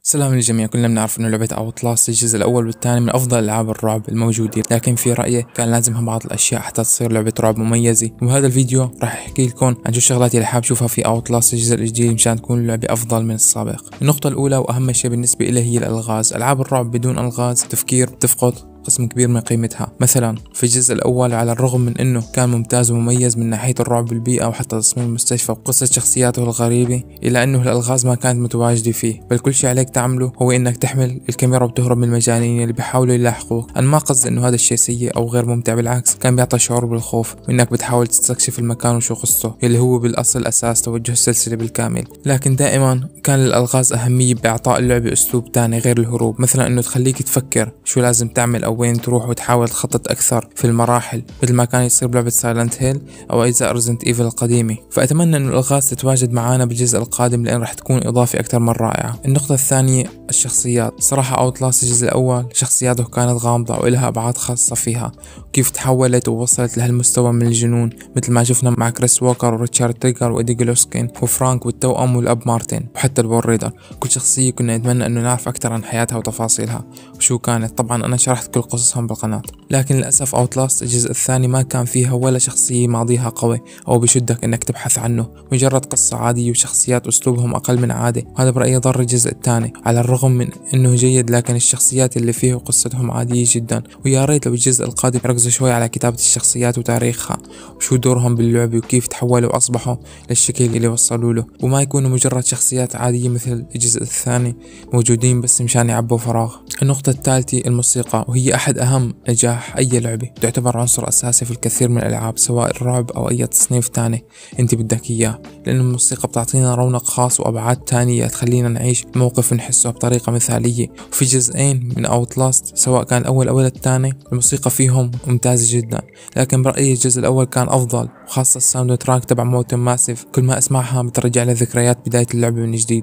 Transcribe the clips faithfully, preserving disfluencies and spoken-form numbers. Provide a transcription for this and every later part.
سلام للجميع. كلنا بنعرف انه لعبة اوتلاست الجزء الاول والثاني من افضل العاب الرعب الموجودين، لكن في رأيي كان لازمها بعض الاشياء حتى تصير لعبة رعب مميزة. وبهذا الفيديو راح احكي لكم عن شو الشغلات اللي حاب اشوفها في اوتلاست الجزء الجديد مشان تكون اللعبة افضل من السابق. النقطة الاولى واهم شيء بالنسبة لي هي الالغاز. العاب الرعب بدون الغاز تفكير بتفقد قسم كبير من قيمتها. مثلا في الجزء الاول على الرغم من انه كان ممتاز ومميز من ناحية الرعب بالبيئة وحتى تصميم المستشفى وقصة شخصياته الغريبة، الا انه الالغاز ما كانت متواجدة فيه، بل كل شيء عليك تعمله هو انك تحمل الكاميرا وتهرب من المجانين اللي بيحاولوا يلاحقوك. انا ما قصدي انه هذا الشيء سيء او غير ممتع، بالعكس كان بيعطي شعور بالخوف وانك بتحاول تستكشف المكان وشو قصته اللي هو بالاصل اساس توجه السلسلة بالكامل. لكن دائما كان للالغاز اهمية باعطاء اللعبة اسلوب تاني غير الهروب، مثلا انه تخليك تفكر شو لازم تعمل او وين تروح وتحاول تخطط اكثر في المراحل، مثل ما كان يصير بلعبة سايلنت هيل او اجزاء ريزنت ايفل القديمة. فاتمنى انه الالغاز تتواجد معانا بالجزء القادم لان راح تكون اضافة اكثر من رائعة. النقطة الثانية الشخصيات. صراحة اوتلاست الجزء الاول شخصياته كانت غامضة والها ابعاد خاصة فيها، وكيف تحولت ووصلت لهالمستوى من الجنون مثل ما شفنا مع كريس ووكر وريتشارد تريجر وايدي جلوسكين وفرانك والتوأم والاب مارتن وحتى البول ريدر. كل شخصية كنا نتمنى انه نعرف اكثر عن حياتها وتفاصيلها وشو كانت. طبعا انا شرحت كل قصصهم بالقناة، لكن للاسف اوتلاست الجزء الثاني ما كان فيها ولا شخصية ماضيها قوي او بشدك انك تبحث عنه، مجرد قصة عادية وشخصيات اسلوبهم اقل من عادة. وهذا برأيي ضر الجزء الثاني. على الرغم من انه جيد لكن الشخصيات اللي فيه وقصتهم عادية جدا، ويا ريت لو الجزء القادم يركزوا شوي على كتابة الشخصيات وتاريخها وشو دورهم باللعبة وكيف تحولوا واصبحوا للشكل اللي وصلوا له، وما يكونوا مجرد شخصيات عادية مثل الجزء الثاني موجودين بس مشان يعبوا فراغ. النقطة الثالثة الموسيقى، وهي احد اهم نجاح اي لعبة، تعتبر عنصر اساسي في الكثير من الالعاب سواء الرعب او اي تصنيف تاني انت بدك اياه، لان الموسيقى بتعطينا رونق خاص وابعاد تانية تخلينا نعيش موقف ونحسه بطريقة مثالية. وفي جزئين من اوتلاست سواء كان الاول او الثاني الموسيقى فيهم ممتازة جدا، لكن برأيي الجزء الاول كان افضل، وخاصة الساوند تراك تبع موتن ماسيف كل ما اسمعها بترجع لذكريات بداية اللعبة من جديد.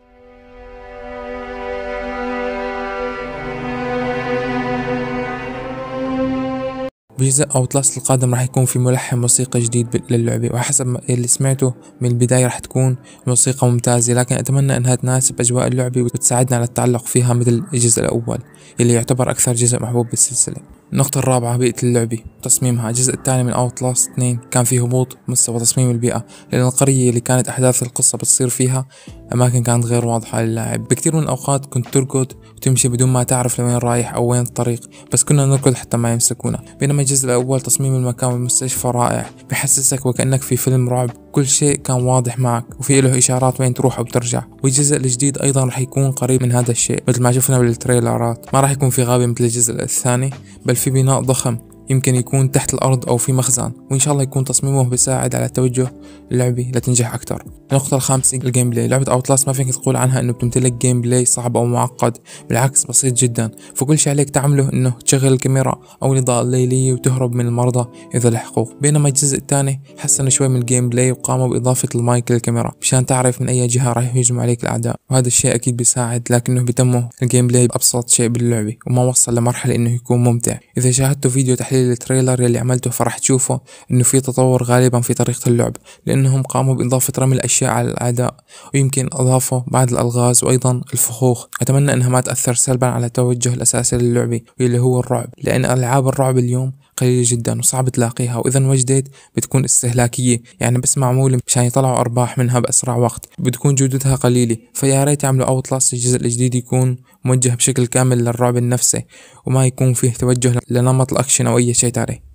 بجزء اوتلاست القادم راح يكون في ملحن موسيقى جديد للعبة، وحسب اللي سمعته من البداية راح تكون موسيقى ممتازة، لكن اتمنى انها تناسب اجواء اللعبة وتساعدنا على التعلق فيها مثل الجزء الاول اللي يعتبر اكثر جزء محبوب بالسلسلة. النقطة الرابعة بيئة اللعبة تصميمها. الجزء الثاني من اوتلاست اثنين كان فيه هبوط مستوى تصميم البيئة، لأن القرية اللي كانت أحداث القصة بتصير فيها أماكن كانت غير واضحة للاعب. بكثير من الأوقات كنت تركض وتمشي بدون ما تعرف لوين رايح أو وين الطريق، بس كنا نركض حتى ما يمسكونا. بينما الجزء الأول تصميم المكان والمستشفى رائع، بحسسك وكأنك في فيلم رعب، كل شيء كان واضح معك وفي له إشارات وين تروح أو ترجع. والجزء الجديد أيضا راح يكون قريب من هذا الشيء مثل ما شفنا بالتريلرات. ما راح يكون في غابة مثل الجزء الثاني، بل في بناء ضخم يمكن يكون تحت الأرض أو في مخزن، وإن شاء الله يكون تصميمه بيساعد على توجه اللعبة لتنجح أكثر. النقطة الخامسة الجيم بلاي. لعبة اوتلاست ما فيك تقول عنها إنه بتمتلك جيم بلاي صعب أو معقد، بالعكس بسيط جدا. فكل شيء عليك تعمله إنه تشغل الكاميرا أو الإضاءة الليلية وتهرب من المرضى إذا لحقوك. بينما الجزء الثاني حسنوا شوي من الجيم بلاي وقاموا بإضافة المايك للكاميرا مشان تعرف من أي جهة راح يهجم عليك الأعداء، وهذا الشيء أكيد بيساعد، لكنه بيتمه الجيم بلاي بأبسط شيء باللعبة وما وصل لمرحلة إنه يكون ممتع. إذا شاهدتوا فيديو تحليل التريلر اللي عملته فرح تشوفوا انه في تطور غالبا في طريقة اللعب، لانهم قاموا باضافة رمي الاشياء على الاعداء، ويمكن اضافوا بعض الالغاز وايضا الفخوخ. اتمنى انها ما تأثر سلبا على التوجه الاساسي للعبة واللي هو الرعب، لان العاب الرعب اليوم قليلة جدا وصعب تلاقيها، واذا وجدت بتكون استهلاكية، يعني بس معمولة مشان يطلعوا ارباح منها باسرع وقت، بتكون جودتها قليلة. فيا ريت يعملوا اوتلاست الجزء الجديد يكون موجه بشكل كامل للرعب النفسي وما يكون فيه توجه لنمط الاكشن او اي شيء تاني.